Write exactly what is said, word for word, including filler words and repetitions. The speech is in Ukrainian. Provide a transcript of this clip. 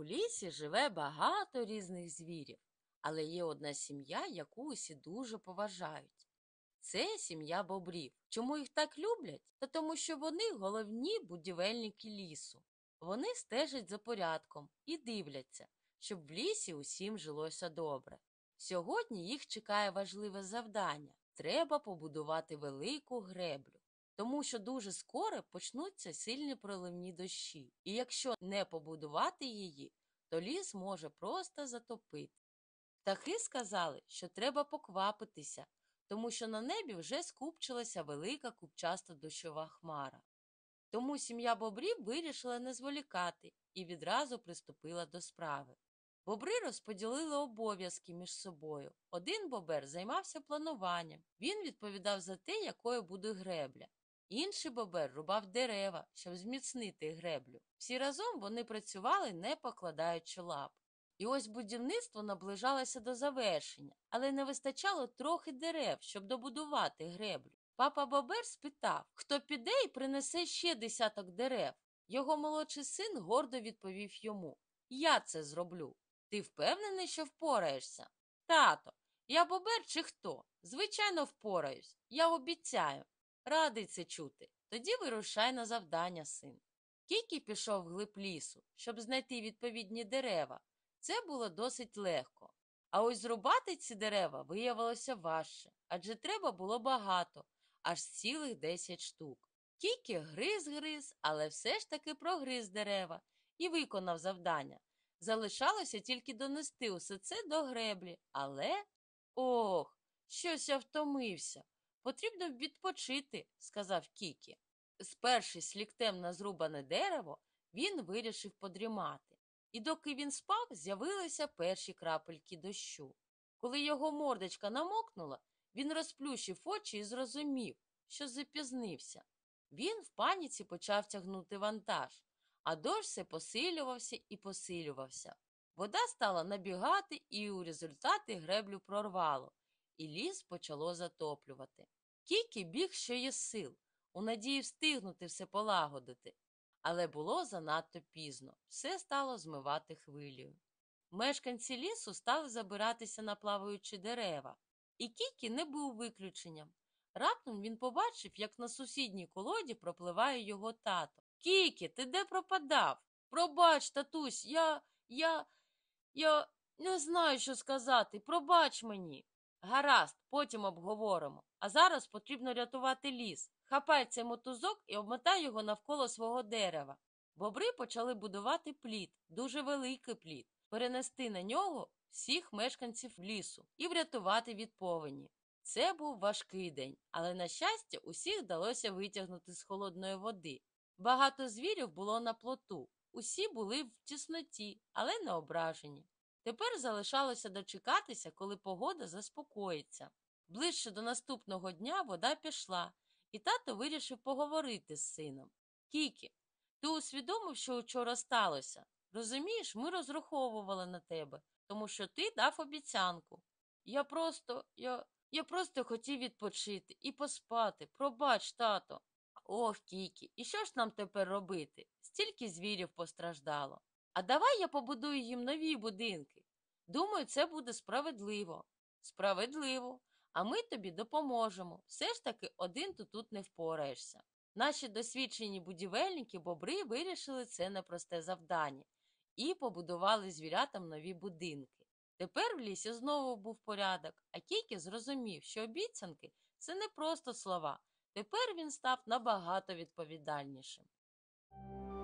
лісі живе багато різних звірів, але є одна сім'я, яку усі дуже поважають. Це сім'я бобрів. Чому їх так люблять? Та тому, що вони головні будівельники лісу. Вони стежать за порядком і дивляться, щоб в лісі усім жилося добре. Сьогодні їх чекає важливе завдання. Треба побудувати велику греблю. Тому що дуже скоро почнуться сильні проливні дощі. І якщо не побудувати її, то ліс може просто затопити. Птахи сказали, що треба поквапитися, тому що на небі вже скупчилася велика купчаста дощова хмара. Тому сім'я бобрів вирішила не зволікати і відразу приступила до справи. Бобри розподілили обов'язки між собою. Один бобер займався плануванням. Він відповідав за те, якою буде гребля. Інший бобер рубав дерева, щоб зміцнити греблю. Всі разом вони працювали, не покладаючи лап. І ось будівництво наближалося до завершення, але не вистачало трохи дерев, щоб добудувати греблю. Папа бобер спитав, хто піде і принесе ще десяток дерев. Його молодший син гордо відповів йому: «Я це зроблю». «Ти впевнений, що впораєшся?» «Тато, я бобер чи хто? Звичайно, впораюсь. Я обіцяю». «Радий це чути. Тоді вирушай на завдання, син». Кікі пішов вглиб лісу, щоб знайти відповідні дерева. Це було досить легко. А ось зрубати ці дерева виявилося важче, адже треба було багато, аж цілих десять штук. Кікі гриз-гриз, але все ж таки прогриз дерева і виконав завдання. Залишалося тільки донести усе це до греблі, але… Ох, щось я втомився. «Потрібно відпочити», – сказав Кікі. Спершись ліктем на зрубане дерево, він вирішив подрімати. І доки він спав, з'явилися перші крапельки дощу. Коли його мордочка намокнула, він розплющив очі і зрозумів, що запізнився. Він в паніці почав тягнути вантаж, а дощ все посилювався і посилювався. Вода стала набігати, і у результаті греблю прорвало, і ліс почало затоплювати. Кікі біг, що є сил, у надії встигнути все полагодити. Але було занадто пізно, все стало змивати хвилею. Мешканці лісу стали забиратися на плаваючі дерева. І Кікі не був виключенням. Раптом він побачив, як на сусідній колоді пропливає його тато. «Кікі, ти де пропадав?» «Пробач, татусь, я, я, я не знаю, що сказати. Пробач мені». «Гаразд, потім обговоримо. А зараз потрібно рятувати ліс. Хапай цей мотузок і обмотай його навколо свого дерева». Бобри почали будувати плід, дуже великий плід, перенести на нього всіх мешканців лісу і врятувати від повені. Це був важкий день, але, на щастя, усіх вдалося витягнути з холодної води. Багато звірів було на плоту, усі були в тісноті, але не ображені. Тепер залишалося дочекатися, коли погода заспокоїться. Ближче до наступного дня вода пішла, і тато вирішив поговорити з сином. «Кікі, ти усвідомив, що вчора сталося? Розумієш, ми розраховували на тебе, тому що ти дав обіцянку. Я просто, я, я просто хотів відпочити і поспати. Пробач, тато». «Ох, Кікі, і що ж нам тепер робити? Стільки звірів постраждало. А давай я побудую їм нові будинки. Думаю, це буде справедливо». «Справедливо. А ми тобі допоможемо. Все ж таки один ти тут не впораєшся». Наші досвідчені будівельники бобри вирішили це непросте завдання і побудували звірятам нові будинки. Тепер в лісі знову був порядок, а Кікі зрозумів, що обіцянки – це не просто слова. Тепер він став набагато відповідальнішим.